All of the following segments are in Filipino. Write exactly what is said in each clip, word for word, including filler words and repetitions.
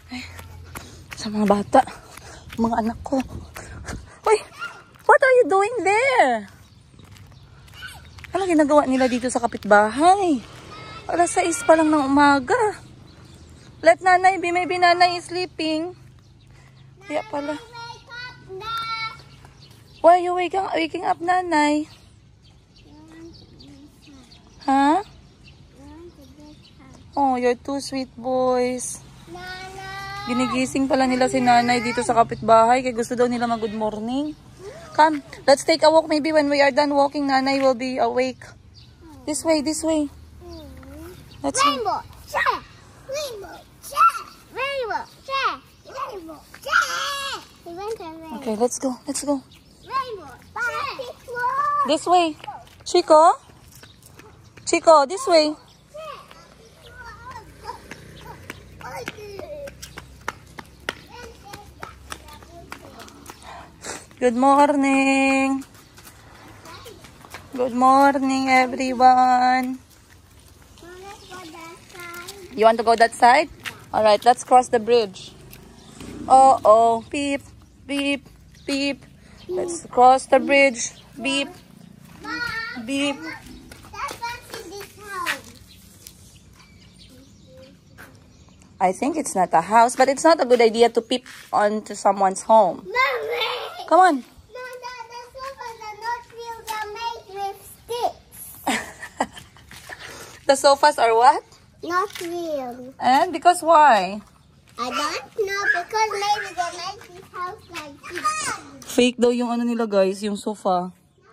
Ay, sa mga bata, mga anak ko. Uy, what are you doing there? Ano ginagawa nila dito sa kapitbahay? Alas sais pa lang ng umaga. Let nanay be, maybe nanay is sleeping. Kaya pala. Why are you waking, waking up, nanay? Huh? Oh, you're two sweet boys. Ginigising pala nila si nanay dito sa kapitbahay kaya gusto daw nila mag-good morning. Come, let's take a walk. Maybe when we are done walking, nanay will be awake. This way, this way. Let's Rainbow, chair, rainbow, chair, rainbow, chair, rainbow, chair. Okay, let's go, let's go. Rainbow, chair. This way. Chico? Chico, this way. Good morning. Good morning, everyone. You want to go that side? All right, let's cross the bridge. Oh, oh, beep, beep, beep. Let's cross the bridge. Beep, beep. I think it's not a house, but it's not a good idea to peep onto someone's home. Come on. No, the, the sofas are not real. They're made with sticks. The sofas are what? Not real. And because why? I don't know, because maybe they make this house like this. Fake daw yung ano nila guys, yung sofa.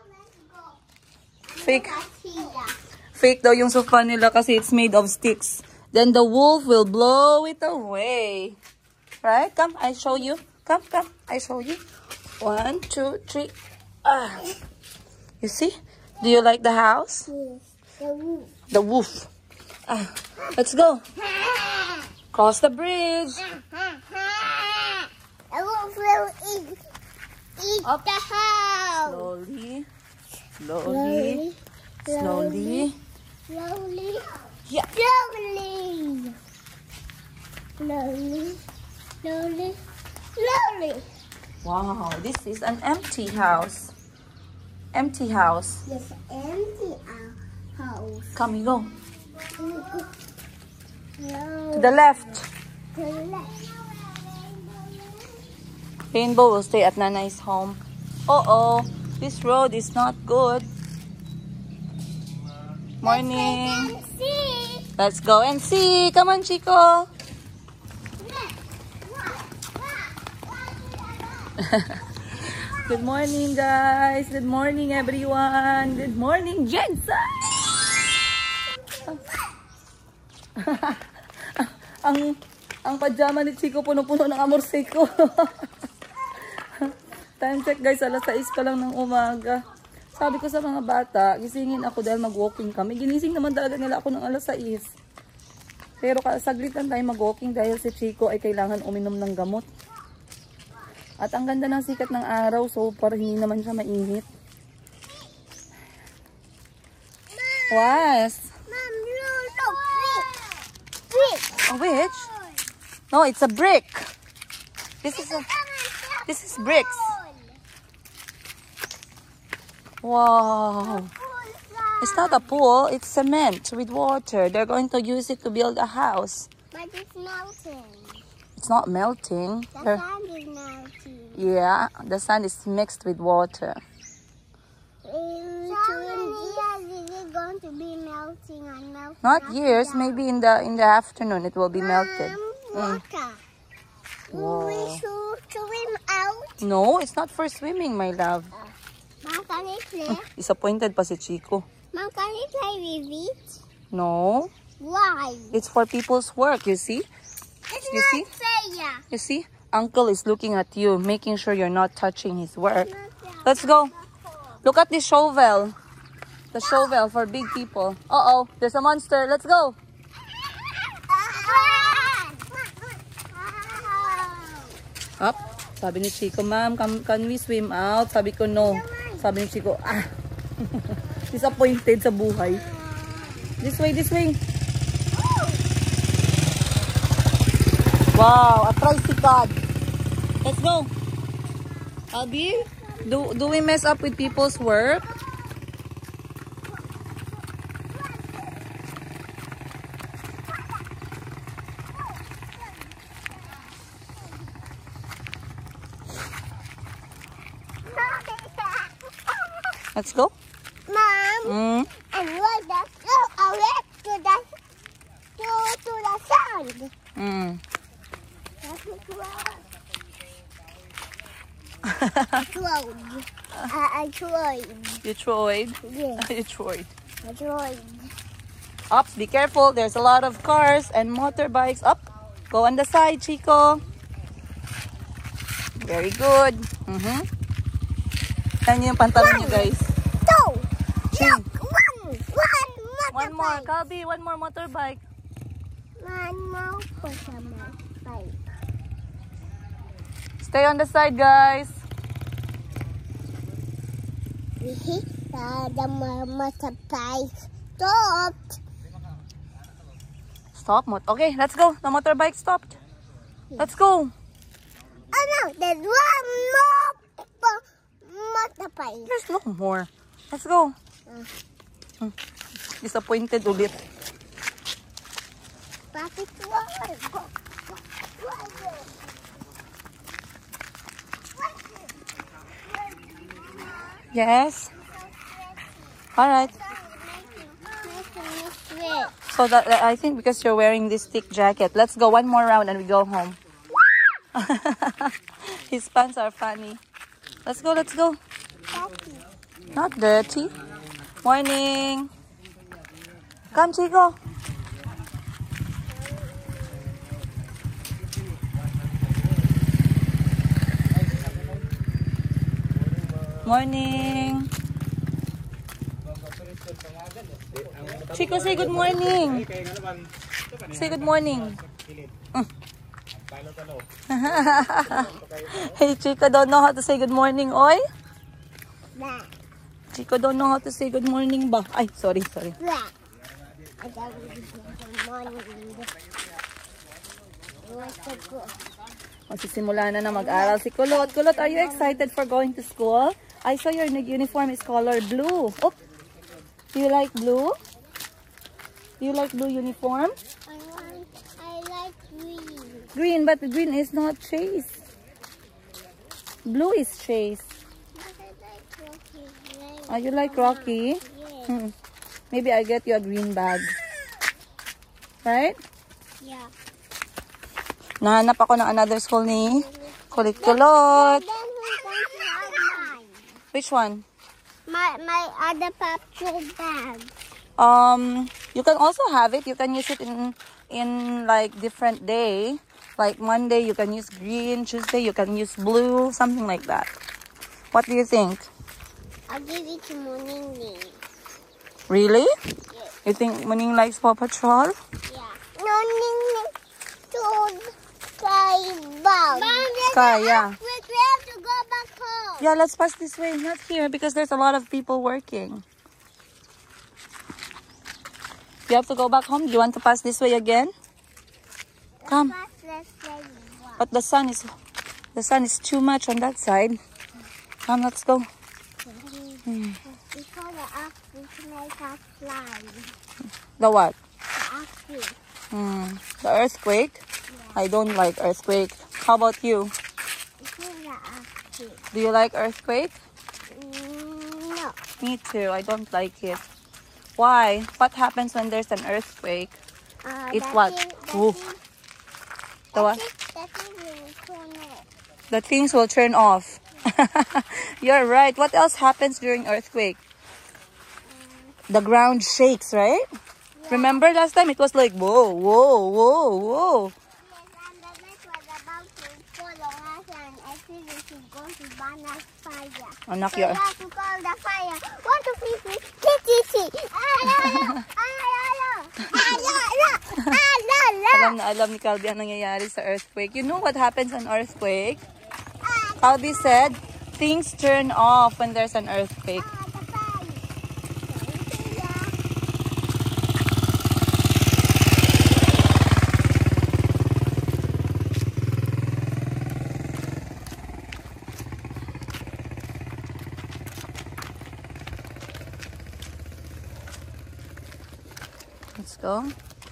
Fake. Fake daw yung sofa nila kasi it's made of sticks. Then the wolf will blow it away. Right? Come, I show you. Come, come, I show you. One, two, three. Ah. You see? Do you like the house? Yes, the wolf. The wolf. Ah. Let's go. Cross the bridge. The wolf will eat, eat Up. the house. Slowly. Slowly. Slowly. Slowly. Yeah. Slowly. Slowly. Slowly. Slowly. Wow, this is an empty house. Empty house. Yes, empty house. Come, you go. No. To the left. To the left. Rainbow will stay at Nanay's home. Uh-oh, this road is not good. Morning. Let's see. Let's go and see. Come on, Chico. Good morning, guys. Good morning, everyone. Good morning, Jensen. ang ang pajama ni Chico puno-puno ng amorsiko. Time check, guys. alas sais pa lang ng umaga. Sabi ko sa mga bata, gisingin ako dahil mag-walking kami. Ginising naman talaga nila ako ng alas sais. Pero saglit lang tayo mag-walking dahil si Chico ay kailangan uminom ng gamot. At ang ganda ng sikat ng araw, so parang hindi naman siya mainit. Was? Mom, look, brick. A which? No, it's a brick. This is a, this is bricks. Wow. It's not a pool, it's cement with water. They're going to use it to build a house. But it's melting. It's not melting. The They're- sand is melting. Yeah, the sand is mixed with water. In so many years is it going to be melting and melting? Not up years, and down? maybe in the in the afternoon it will be melted. Um, water. Wow. We should swim out. No, it's not for swimming, my love. Mom, can we play? Disappointed pa si Chico. Mom, can we play with it? No, Why? it's for people's work, you see? It's You not see? fair. You see? Uncle is looking at you, making sure you're not touching his work. Let's go. Look at this shovel. The shovel for big people. Uh-oh, there's a monster. Let's go. Up. Sabi ni Chico, ma'am, can, can we swim out? Sabi ko, no. Sabi ni Chico, ah. Disappointed sa buhay. This way, this way. Wow, a tricycle. Let's go. Albie, do, do we mess up with people's work? Let's go. Mom, Mm. and what the so away to the to to the sand. Mm. That's it. Road. I I tried. You tried. Yeah, You tried. I tried. Ups, be careful. There's a lot of cars and motorbikes. Up. Go on the side, Chico. Very good. Mm-hmm. Yan yung pantalon niyo, guys. Two. Three. Look, one, one, One more. motorbike. Calby, one more motorbike. One more motorbike. Stay on the side, guys. We hit the, the motorbike. Stopped. Stop. Mot okay, let's go. The motorbike stopped. Let's go. Oh no, there's one more mo- motorbike. There's no more. Let's go. Hmm. Disappointed ulit. Bakit one? Yes. All right. So that I think because you're wearing this thick jacket. Let's go one more round and we go home. His pants are funny. Let's go, let's go. Not dirty. Morning. Come, Chico. Morning. Chico, say good morning. Say good morning. Mm. Hey, Chico don't know how to say good morning, oy. Nah, Chico don't know how to say good morning ba? Ay, sorry, sorry. nah. I don't good morning. What's the good? Magsisimula na na mag-aral si Kulot. Kulot, are you excited for going to school? I saw your uniform is color blue. Oh, do you like blue? Do you like blue uniform? I want, I like green. Green, but green is not Chase. Blue is Chase. But I like Rocky. Like, Oh, you like Rocky? yeah. Hmm. Maybe I get you a green bag. Right? Yeah. Nahanap ako ng another school ni Kulit Kulot. Then we're going to have mine. Which one? My, my other patrol bag. Um, you can also have it. You can use it in in like different day. Like Monday, you can use green. Tuesday, you can use blue. Something like that. What do you think? I'll give it to Moning. Really? Yeah. You think Muning likes Paw Patrol? Yeah. Moning to Sky Bag. Sky, yeah. We have to go back home. Yeah, let's pass this way. Not here because there's a lot of people working. You have to go back home. Do you want to pass this way again? Come. But the sun is the sun is too much on that side. Come, let's go. Hmm. Before the ox, we can make us fly. The what? The ox. Hmm. The earthquake? I don't like earthquake. How about you? Before the ox. Do you like earthquake? Mm, no. Me too. I don't like it. Why? What happens when there's an earthquake? Uh, It's the what? thing- the Ooh. thing- The what? The thing will turn off. The things will turn off. You're right. What else happens during earthquake? The ground shakes, right? Remember last time it was like whoa, whoa, whoa, whoa. Yes, and the net was about to follow us, and I think it is going to burn us fire. Anak, So you're... we have to call the fire. One, two, three, three. Kitty, Alo, alo, alo, alo, alo, alo, alo. Alam na alam ni Calby ang nangyayari sa earthquake. You know what happens on earthquake? Calby said, things turn off when there's an earthquake. Ah, the fire. dito.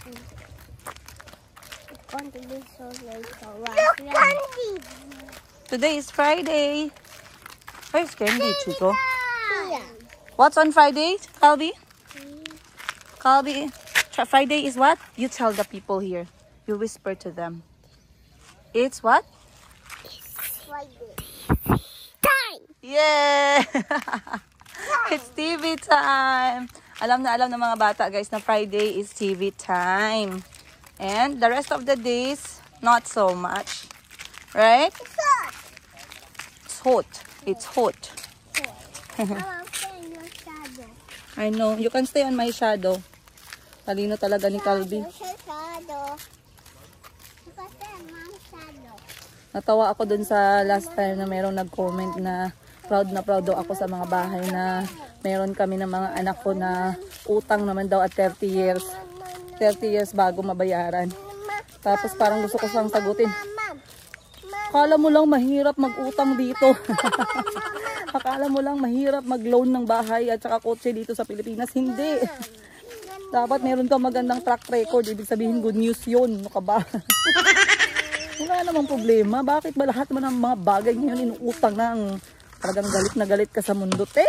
It's going to be so late for us. Look, candy! Today is Friday. Where's candy, Chico? Yeah. What's on Friday, Calby? Calby, Fri- Friday is what? You tell the people here. You whisper to them. It's what? Friday. Time! Yeah! It's T V time! Alam na alam ng mga bata, guys, na Friday is T V time. And the rest of the days, not so much. Right? It's hot. It's hot. It's hot. Mama, stay in your shadow. I know. You can stay on my shadow. Talino talaga ni Calby. Your shadow. You can stay on my shadow. Natawa ako dun sa last time na merong nag-comment na proud na proud daw ako sa mga bahay na meron kami ng mga anak ko na utang naman daw at thirty years. thirty years bago mabayaran. Tapos parang gusto ko siyang sagutin. Akala mo lang mahirap mag-utang dito. Akala mo lang mahirap mag-loan ng bahay at saka kotse dito sa Pilipinas. Hindi. Dapat meron kang magandang track record. Ibig sabihin good news yun. Ano ka ba? Wala namang problema. Bakit ba lahat man ng mga bagay ngayon inuutang na ang talagang galit na galit ka sa mundo? Te!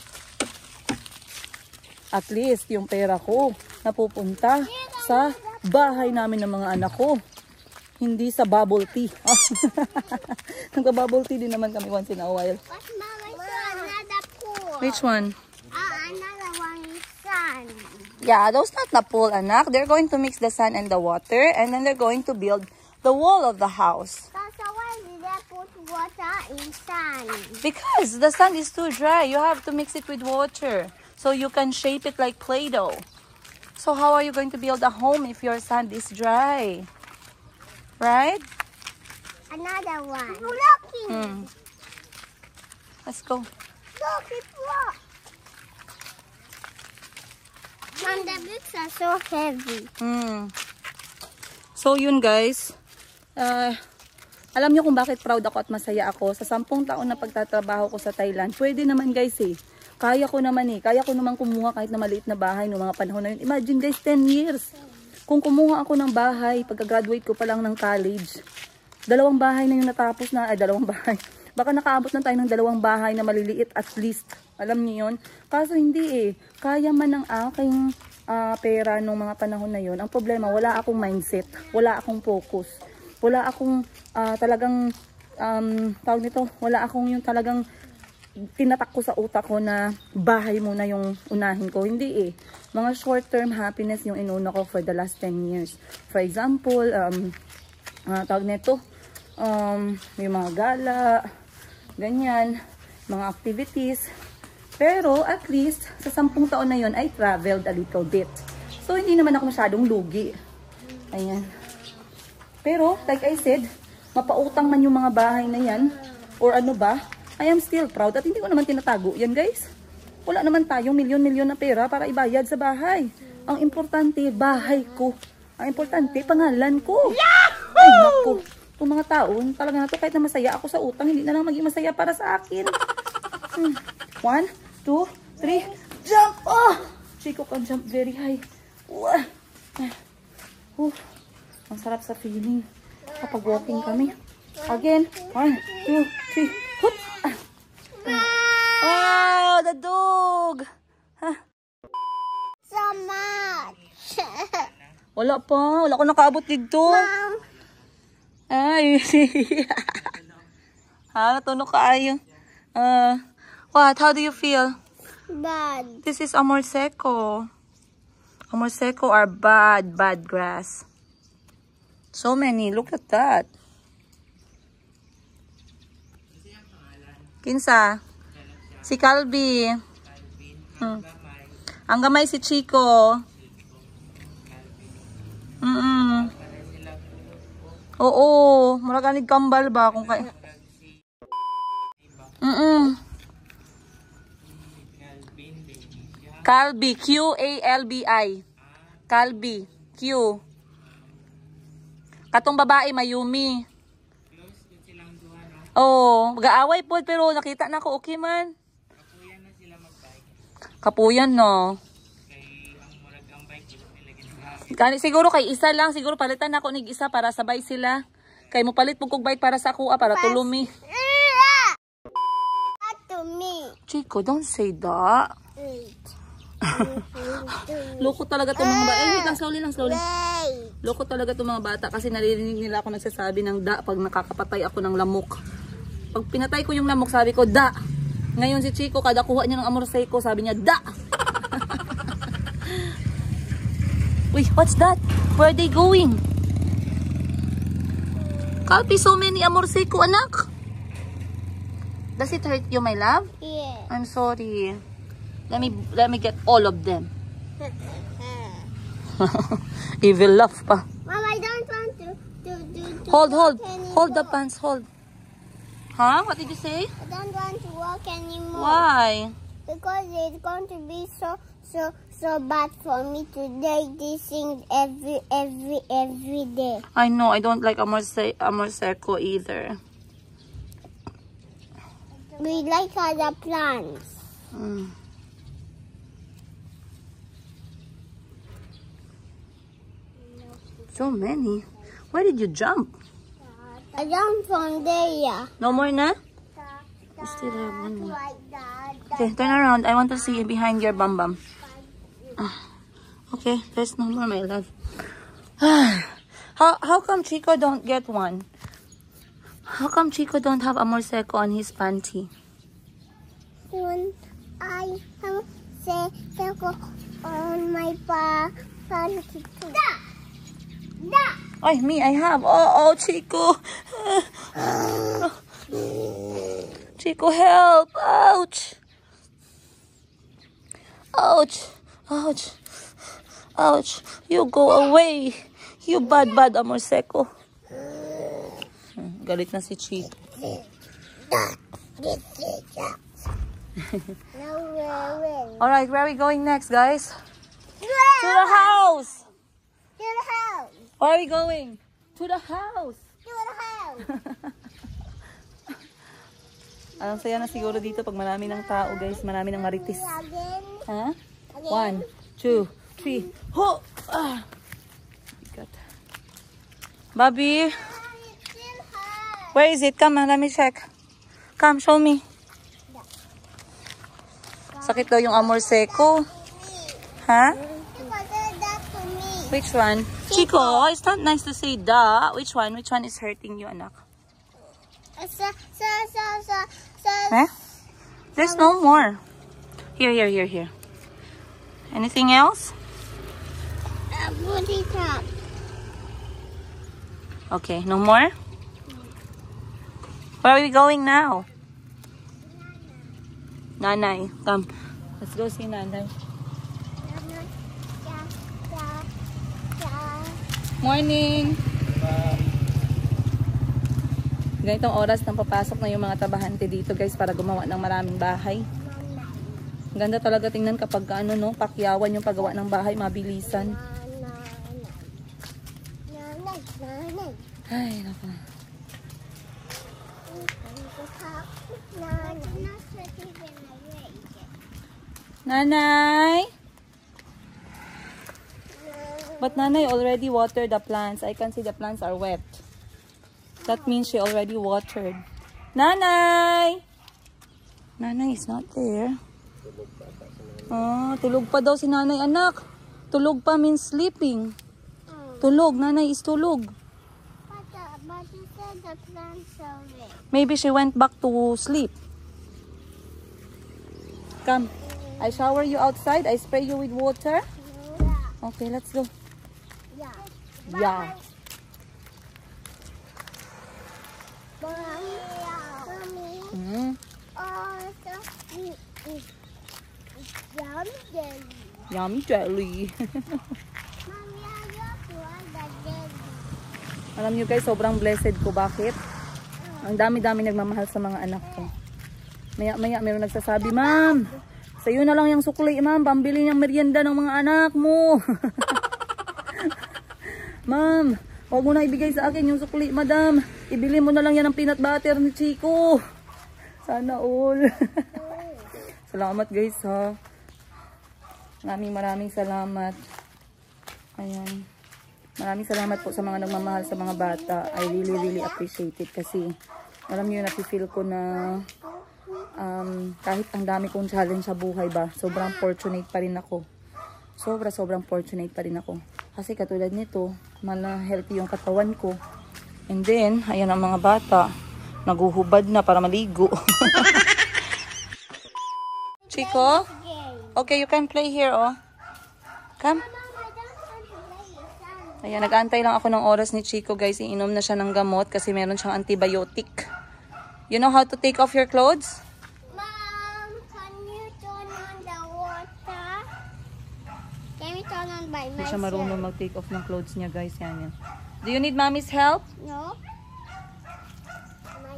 At least yung pera ko napupunta sa bahay namin ng mga anak ko. Hindi sa bubble tea. Nagka-bubble tea din naman kami once in a while. But Mama, I saw another pool. Which one? Ah, another one is sun. Yeah, those not the pool, anak. They're going to mix the sand and the water, and then they're going to build the wall of the house. So, so why did they put water in sun? Because the sand is too dry. You have to mix it with water so you can shape it like Play-Doh. So how are you going to build a home if your sand is dry? Right? Another one. Look, Hmm. Let's go. look, it's what? Mom, the bricks are so heavy. Hmm. So yun, guys. Uh, alam niyo kung bakit proud ako at masaya ako sa sampung taon na pagtatrabaho ko sa Thailand. Pwede naman, guys, eh. Kaya ko naman eh. Kaya ko naman kumuha kahit na maliit na bahay noong mga panahon na yun. Imagine, guys, ten years. Kung kumuha ako ng bahay, pagka-graduate ko pa lang ng college, dalawang bahay na yung natapos na, ay dalawang bahay. Baka nakaabot na tayo ng dalawang bahay na maliliit at least. Alam niyo yun? Kaso hindi eh. Kaya man ng aking uh, pera noong mga panahon na yun. Ang problema, wala akong mindset. Wala akong focus. Wala akong uh, talagang, um, tawag nito, wala akong yung talagang tinatak ko sa utak ko na bahay muna yung unahin ko. Hindi eh. Mga short-term happiness yung inuna ko for the last ten years. For example, um, uh, tawag nito, um, yung mga gala, ganyan, mga activities. Pero at least, sa sampung taon na yun, I traveled a little bit. So, hindi naman ako masyadong lugi. Ayan. Pero, like I said, mapautang man yung mga bahay na yan, or ano ba, I am still proud. At hindi ko naman tinatago yan, guys. Wala naman tayong milyon-milyon na pera para ibayad sa bahay. Ang importante, bahay ko. Ang importante, pangalan ko. Yahoo! Ay, naku. Itong mga taon, talaga na to, kahit na masaya ako sa utang, hindi na lang maging masaya para sa akin. Hmm. One, two, three, jump! Oh! Chico can jump very high. Uh. Uh. Ang sarap sa feeling kapag walking kami. Again, one, two, three, hoop! Wow, the dog! Huh? So much. Wala pa. Wala ko nakaabot dito. Mom. Ay. Ha, natunog ka ayo. Uh, what? How do you feel? Bad. This is Amor Seco. Amor Seco are bad, bad grass. So many. Look at that. Kinsa? Si Calby. Hmm. Ang gamay si Chico. Mm -mm. Oo. Murag anig kambal ba? Kung kay... Mm -mm. Calby. Q A L B I. Calby. Q. Katong babae, Mayumi. Oo, mag-aaway po pero nakita na ko okay man. Kapuyan na sila mag-bike. Kapuyan no. Kay ang murag ang bike nila Kani siguro kay isa lang, siguro palitan ako nig isa para sabay sila. Kay mo palit pug kog bike para sa kuha para tulumi. To me. Chico, don't say that. Loko talaga tong mga bata. Eh, wait lang, slowly lang, slowly. Loko talaga tong mga bata kasi naririnig nila ako nagsasabi ng da pag nakakapatay ako ng lamok. Pag pinatay ko yung lamok, sabi ko, da. Ngayon si Chico, kada kuha niya ng amor seco, sabi niya, da. Uy, what's that? Where are they going? Kalpi, so many amor seco, anak. Does it hurt you, my love? Yeah. I'm sorry. Let me let me get all of them. Evil laugh pa. Mom, I don't want to to to. to Hold, hold, walk anymore. hold the pants, hold. Huh? What did you say? I don't want to walk anymore. Why? Because it's going to be so so so bad for me to do these things every every every day. I know I don't like amor se amor seco either. We like other plants. Mm. So many. Where did you jump? I jumped from there. No more na? You still have one more. Okay, turn around. I want to see behind your bum bum. Ah, okay, there's no more, my love. how how come Chico don't get one? How come Chico don't have amor seco on his panty? Soon I have say circle on my pa panty too. Da! Da! Ay, me, I have. Oh, oh, Chico. Chico, help. Ouch. Ouch. Ouch. Ouch. You go away. You bad, bad amor seco. Galit na si Chico. Alright, where are we going next, guys? To the house. To the house. Where are we going? To the house. To the house. Ang saya na siguro dito pag marami ng tao, guys. Marami ng marites. Again. Ha? One, two, three. Ho! Ah! God. Bobby, It's still hard. where is it? Come, let me check. Come, show me. Sakit daw yung amor seco. Ha? Because that's for me. Which one? Chico, it's not nice to say da. Which one? Which one is hurting you, anak? So, so, so, so, so. Huh? There's no more. Here, here, here, here. Anything else? Uh, booty top. Okay, no more? Where are we going now? Nanay, come. Let's go see Nanay. Morning! Ganitong oras nang papasok na yung mga trabahante dito, guys, para gumawa ng maraming bahay. Ganda talaga tingnan kapag ano, no, pakyawan yung paggawa ng bahay, mabilisan. Ay, naku. Nanay! But Nanay already watered the plants. I can see the plants are wet. That means she already watered. Nanay! Nanay is not there. Oh, tulog pa daw si Nanay, anak. Tulog pa means sleeping. Tulog. Nanay is tulog. But, uh, but you said the plants are wet. Maybe she went back to sleep. Come. I shower you outside. I spray you with water. Yeah. Okay, let's go. Yeah. Yeah. Mommy, mommy. Mm. Oh, so mm, mm, yummy jelly. Yummy jelly. Mommy, I just want the jelly. Alam nyo guys, sobrang blessed ko. Bakit? Ang dami-dami nagmamahal sa mga anak ko. Maya-maya meron nagsasabi, Ma'am, sa'yo na lang yung sukli, Ma'am. Pambili ng merienda ng mga anak mo. Ma'am, huwag mo na ibigay sa akin yung sukli, Madam. Ibili mo na lang yan ng peanut butter ni Chico. Sana all. Salamat guys ha. Maraming maraming salamat. Ayan. Maraming salamat po sa mga nagmamahal sa mga bata. I really, really appreciate it kasi alam niyo, napifeel ko na um, kahit ang dami kong challenge sa buhay ba, sobrang fortunate pa rin ako. Sobra, sobrang fortunate pa rin ako. Kasi katulad nito, mala healthy yung katawan ko. And then, ayan ang mga bata. Naguhubad na para maligo. Chico? Okay, you can play here, oh. Come. Ayan, nag-aantay lang ako ng oras ni Chico, guys. Iinom na siya ng gamot kasi meron siyang antibiotic. You know how to take off your clothes? Mom, can you turn on the water? Can we turn on by Hindi siya myself? marunong mag-take off ng clothes niya, guys. Yan, yan. Do you need mommy's help? No. My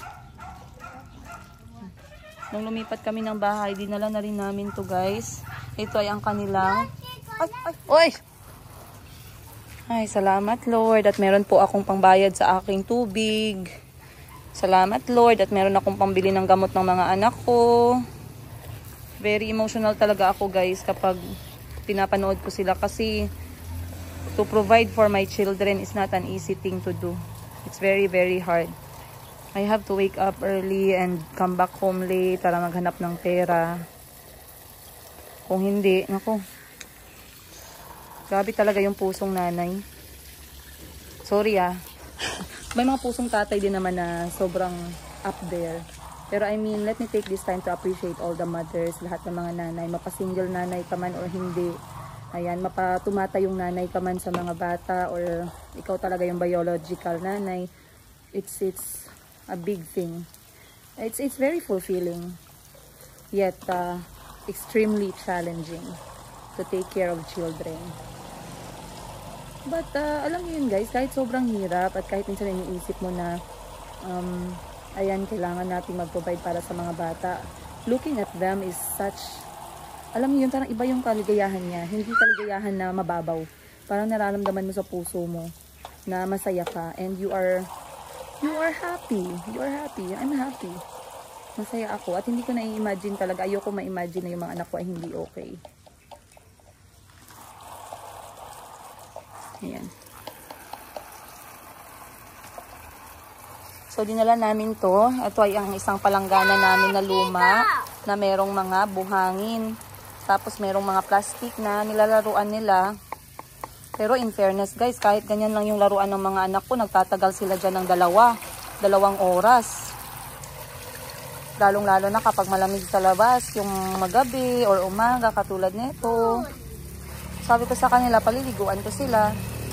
turn. Nung lumipat kami ng bahay, dinala na rin namin to, guys. Ito ay ang kanilang... Ay, ay, oy! Ay, salamat, Lord. At meron po akong pangbayad sa aking tubig. Salamat, Lord. At meron akong pambili ng gamot ng mga anak ko. Very emotional talaga ako, guys, kapag pinapanood ko sila. Kasi to provide for my children is not an easy thing to do. It's very, very hard. I have to wake up early and come back home late para maghanap ng pera. Kung hindi, naku. Grabe talaga yung pusong nanay. Sorry ah. May mga pusong tatay din naman na sobrang up there. Pero I mean, let me take this time to appreciate all the mothers, lahat ng mga nanay. Mapasingle nanay ka man or hindi. Ayan, mapatumata yung nanay ka man sa mga bata or ikaw talaga yung biological nanay. It's, it's a big thing. It's, it's very fulfilling. Yet, uh, extremely challenging to take care of children. But, uh, alam niyo yun guys, kahit sobrang hirap at kahit minsan iniisip mo na, um, ayan, kailangan nating mag-provide para sa mga bata. Looking at them is such, alam niyo yun, parang iba yung kaligayahan niya. Hindi kaligayahan na mababaw. Parang nararamdaman mo sa puso mo na masaya ka and you are, you are happy. You are happy. I'm happy. Masaya ako at hindi ko na-imagine talaga. Ayoko ma-imagine na yung mga anak ko ay hindi okay. Ayan. So, dinala namin to. Ito ay ang isang palanggana namin na luma na merong mga buhangin. Tapos, merong mga plastic na nilalaruan nila. Pero, in fairness, guys, kahit ganyan lang yung laruan ng mga anak ko, nagtatagal sila dyan ng dalawa. Dalawang oras. Lalong-lalo na kapag malamig sa labas, yung magabi or umaga, katulad nito. Sabi ko sa kanila, paliliguan ko sila.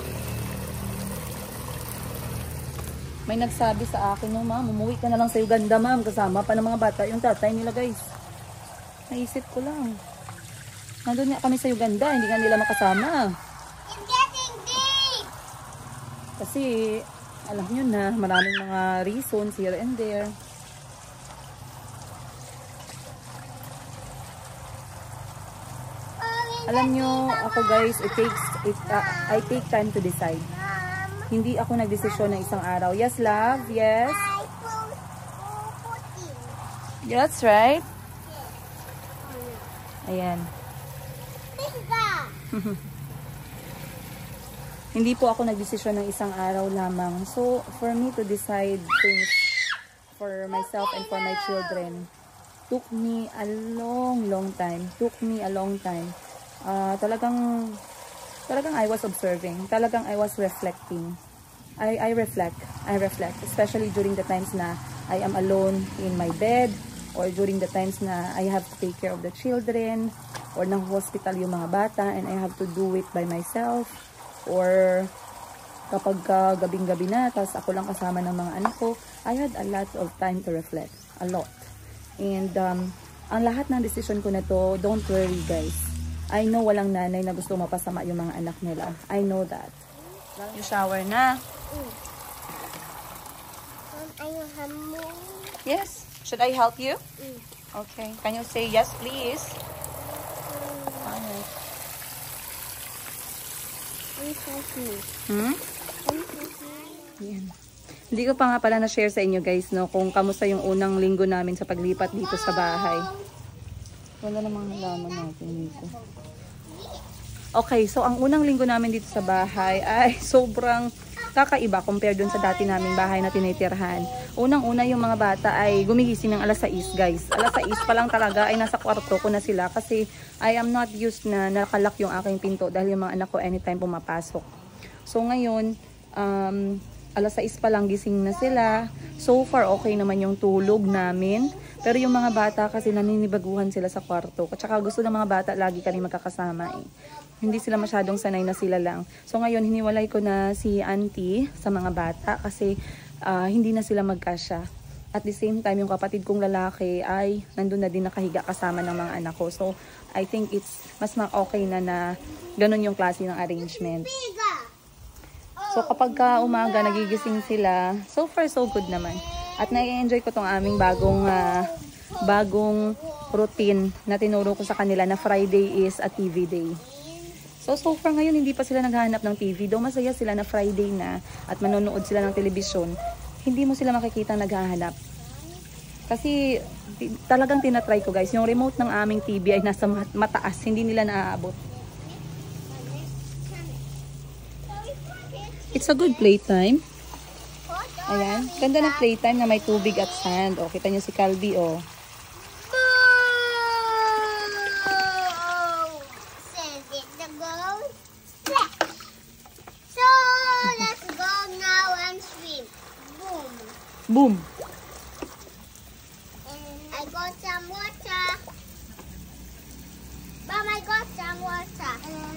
May nagsabi sa akin, no, ma'am, umuwi ka na lang sa Uganda, ma'am, kasama pa ng mga bata, yung tatay nila, guys. Naisip ko lang. Nandun nga kami sa Uganda, hindi nga nila makasama. It's getting deep! Kasi, alam nyo na, maraming mga reasons here and there. Alam nyo, ako guys, it takes, it, uh, I take time to decide. Hindi ako nagdesisyon ng isang araw. Yes, love? Yes? I put pudding. That's right. Ayan. Pizza. Hindi po ako nagdesisyon ng isang araw lamang. So, for me to decide things for myself and for my children, took me a long, long time. Took me a long time. Uh, talagang, talagang I was observing. Talagang I was reflecting. I, I reflect. I reflect. Especially during the times na I am alone in my bed or during the times na I have to take care of the children or nang hospital yung mga bata and I have to do it by myself or kapag uh, gabing-gabi na tapos ako lang kasama ng mga anak ko, I had a lot of time to reflect. A lot. And um, ang lahat ng decision ko na to, don't worry guys. I know walang nanay na gusto mapasama yung mga anak nila. I know that. You shower na? Mm. Um, are you hungry? Yes. Should I help you? Mm. Okay. Can you say yes, please? Mm. Alright. Please help me. Hmm? Please help me. Yan. Hindi ko pa nga pala na-share sa inyo guys, no, kung kamusta yung unang linggo namin sa paglipat dito sa bahay. Wala namang halaman natin dito. Okay, so ang unang linggo namin dito sa bahay ay sobrang kakaiba compare dun sa dati naming bahay na tinitirhan. Unang-una yung mga bata ay gumigising ng alas sais, guys. Alas sais pa lang talaga ay nasa kwarto ko na sila kasi I am not used na nakalock yung aking pinto dahil yung mga anak ko anytime pumapasok. So ngayon, um, alas sais pa lang gising na sila. So far, okay naman yung tulog namin. Pero yung mga bata kasi naninibaguhan sila sa kwarto. At saka gusto ng mga bata lagi kami magkakasama eh. Hindi sila masyadong sanay na sila lang. So ngayon, hiniwalay ko na si auntie sa mga bata kasi uh, hindi na sila magkasya. At the same time, yung kapatid kong lalaki ay nandun na din nakahiga kasama ng mga anak ko. So I think it's mas okay na na ganun yung klase ng arrangement. So kapag ka umaga nagigising sila, so far so good naman. At na-enjoy ko tong aming bagong uh, bagong routine na tinuro ko sa kanila na Friday is a T V day. So so far ngayon hindi pa sila naghahanap ng T V. Though masaya sila na Friday na at manonood sila ng telebisyon, hindi mo sila makikita naghahanap. Kasi talagang tinatry ko guys, yung remote ng aming T V ay nasa mataas, hindi nila naaabot. It's a good playtime. Ayan. Ganda ng playtime na may tubig at sand. O, kita nyo si Calby, o. Says it the goes splash. So, let's go now and swim. Boom. Boom. I got some water. Mom, I got some water.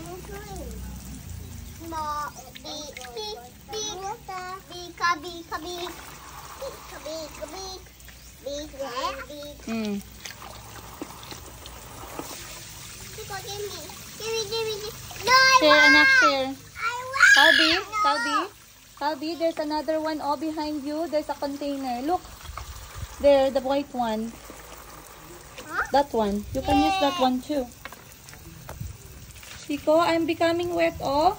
More big, big, big, big, big, big, big, big, big, big, big. Mm. Chico, give me, give me, give me, give me. No, I Share, want. anak, share. I want. Calby, No. Calby, Calby, there's another one oh behind you. There's a container. Look. There, the white one. Huh? That one. You can use that one too. Chico, I'm becoming wet, oh.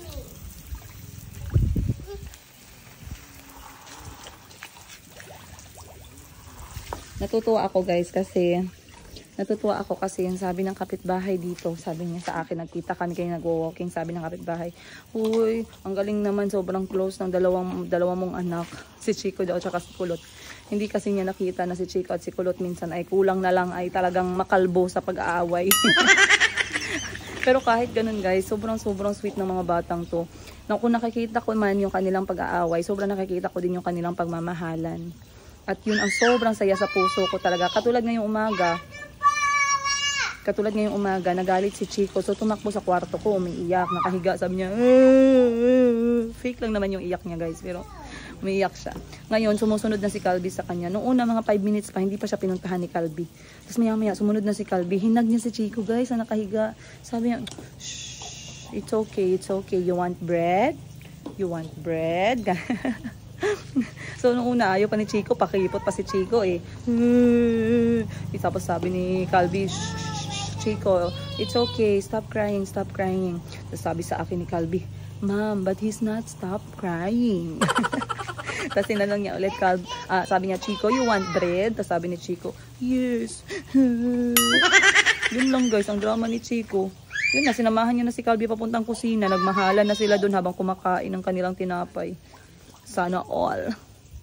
Natutuwa ako guys kasi natutuwa ako kasi yung sabi ng kapitbahay dito, sabi niya sa akin, nagkita kami kayo nagwo-walking, sabi ng kapitbahay, uy, ang galing naman, sobrang close ng dalawang, dalawang mong anak, si Chico daw at si Kulot. Hindi kasi niya nakita na si Chico at si Kulot minsan ay kulang na lang ay talagang makalbo sa pag-aaway. Pero kahit ganun guys, sobrang sobrang sweet ng mga batang to. Na kung nakikita ko man yung kanilang pag-aaway, sobrang nakikita ko din yung kanilang pagmamahalan. At yun ang sobrang saya sa puso ko talaga. Katulad ngayong umaga, katulad ngayong umaga, nagalit si Chico. So tumakbo sa kwarto ko, umiiyak, nakahiga. Sabi niya, fake lang naman yung iyak niya guys, pero umiiyak siya. Ngayon, sumusunod na si Calby sa kanya. Noong una, mga five minutes pa, hindi pa siya pinuntahan ni Calby. Tapos maya maya, sumunod na si Calby. Hinag niya si Chico guys, na nakahiga. Sabi niya, shh, it's okay, it's okay. You want bread? You want bread? So nung una ayaw pa ni Chico, pakipot pa si Chico eh. Tapos sabi ni Calby, Chico, it's okay, stop crying, stop crying. Tapos sabi sa akin ni Calby, Mom, but he's not stop crying. Tapos tinanong niya ulit, Calby, ah, sabi niya, Chico, you want bread? Tapos sabi ni Chico, yes. Yun lang guys, ang drama ni Chico. Yun na, sinamahan niya na si Calby papuntang kusina. Nagmahalan na sila doon habang kumakain ng kanilang tinapay. Sana all.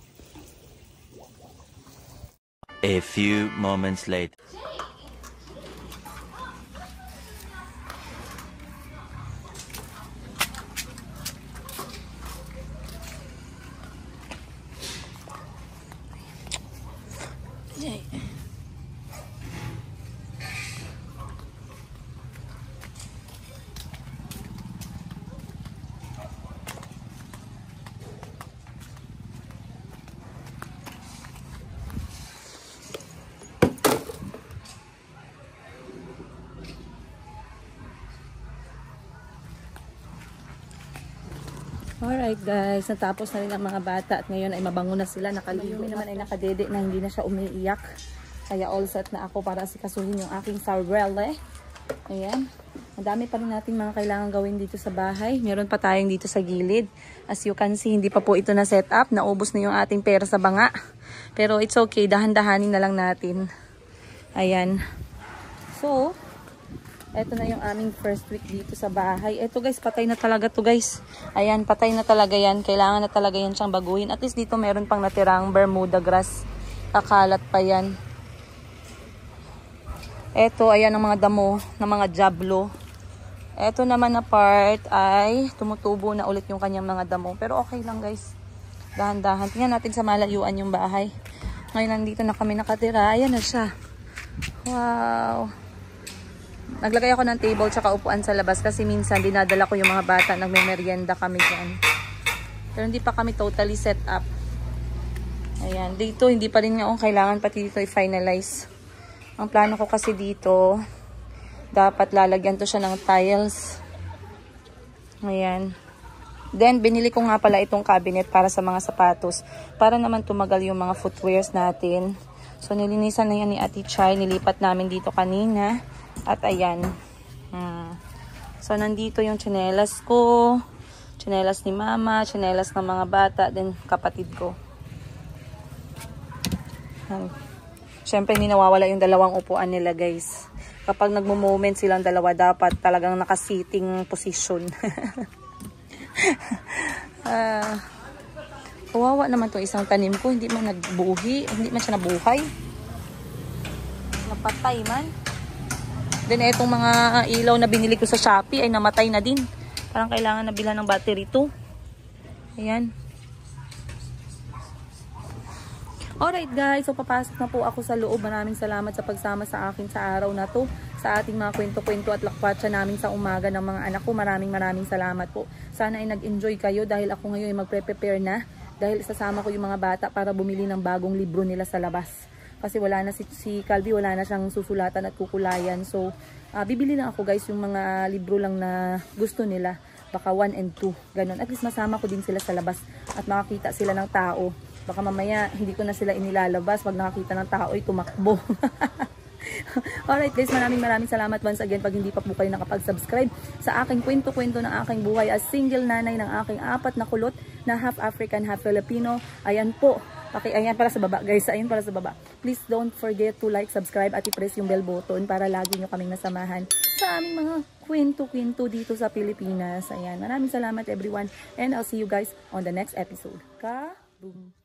A few moments later. Yay. Alright guys, natapos na rin ang mga bata at ngayon ay mabango na sila. Nakaligo naman ay nakadede na hindi na siya umiiyak. Kaya all set na ako para sikasuhin yung aking sarwele. Ayan. Madami pa rin natin mga kailangan gawin dito sa bahay. Meron pa tayong dito sa gilid. As you can see, hindi pa po ito na set up. Naubos na yung ating pera sa banga. Pero it's okay, dahan-dahanin na lang natin. Ayan. So, Ito na yung aming first week dito sa bahay. Ito guys, patay na talaga to guys. Ayan, patay na talaga yan. Kailangan na talaga yan siyang baguhin. At least dito meron pang natirang Bermuda grass. Kakalat pa yan. Ito, ayan ang mga damo ng mga jablo. Ito naman na part ay tumutubo na ulit yung kanyang mga damo. Pero okay lang guys. Dahan-dahan. Tingnan natin sa malayuan yung bahay. Ngayon nandito na kami nakatira. Ayan na siya. Wow. Naglagay ako ng table tsaka upuan sa labas kasi minsan dinadala ko yung mga bata, nagme-merienda kami dyan. Pero hindi pa kami totally set up. Ayan, dito hindi pa rin nga oh, kailangan pati dito i-finalize. Ang plano ko kasi dito, dapat lalagyan to siya ng tiles. Ayan. Then, binili ko nga pala itong cabinet para sa mga sapatos. Para naman tumagal yung mga footwears natin. So, nilinisan na yan ni Ate Chay. Nilipat namin dito kanina. At ayan. Hmm. So, nandito yung tsinelas ko. Tsinelas ni Mama. Tsinelas ng mga bata. Then, kapatid ko. Hmm. Siyempre, hindi nawawala yung dalawang upuan nila, guys. Kapag nagmo-moment silang dalawa, dapat talagang naka-sitting position. uh, kawawa naman itong isang tanim ko. Hindi man nagbuhi. Hindi man siya nabuhay. Napatay man. Then, etong mga ilaw na binili ko sa Shopee ay namatay na din. Parang kailangan na bilhan ng battery to. Ayan. Alright guys, so papasok na po ako sa loob. Maraming salamat sa pagsama sa akin sa araw na to. Sa ating mga kwento-kwento at lakwatsa namin sa umaga ng mga anak ko. Maraming maraming salamat po. Sana ay nag-enjoy kayo dahil ako ngayon ay magpre-prepare na. Dahil sasama ko yung mga bata para bumili ng bagong libro nila sa labas. Kasi wala na si, si Calvi, wala na siyang susulatan at kukulayan. So, uh, bibili lang ako guys yung mga libro lang na gusto nila. Baka one and two. Ganon. At least masama ko din sila sa labas at makakita sila ng tao. Baka mamaya hindi ko na sila inilalabas. Pag nakakita ng tao ay tumakbo. Alright guys, maraming maraming salamat once again pag hindi pa po kayo nakapag-subscribe sa aking kwento-kwento ng aking buhay as single nanay ng aking apat na kulot na half African, half Filipino. Ayan po. Okay, ayan para sa baba guys, ayan para sa baba. Please don't forget to like, subscribe at i-press yung bell button para lagi nyo kaming nasamahan sa aming mga kwento-kwento dito sa Pilipinas. Ayan, maraming salamat everyone and I'll see you guys on the next episode. Ka-boom!